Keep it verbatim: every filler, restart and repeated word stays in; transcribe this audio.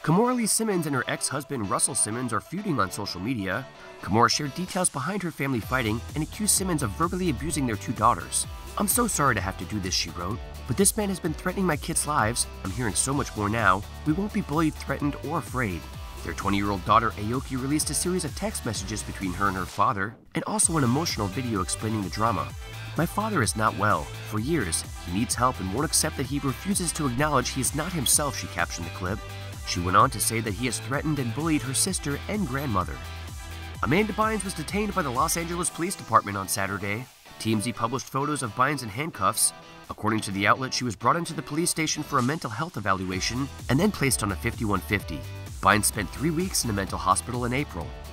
KIMORA Simmons and her ex-husband Russell Simmons are feuding on social media. KIMORA shared details behind her family fighting and accused Simmons of verbally abusing their two daughters. "I'm so sorry to have to do this," she wrote, "but this man has been threatening my kids' lives. I'm hearing so much more now. We won't be bullied, threatened, or afraid." Their twenty-year-old daughter Aoki released a series of text messages between her and her father, and also an emotional video explaining the drama. "My father is not well. For years, he needs help and won't accept that he refuses to acknowledge he is not himself," she captioned the clip. She went on to say that he has threatened and bullied her sister and grandmother. Amanda Bynes was detained by the Los Angeles Police Department on Saturday. T M Z published photos of Bynes in handcuffs. According to the outlet, she was brought into the police station for a mental health evaluation and then placed on a fifty-one fifty. Bynes spent three weeks in a mental hospital in April.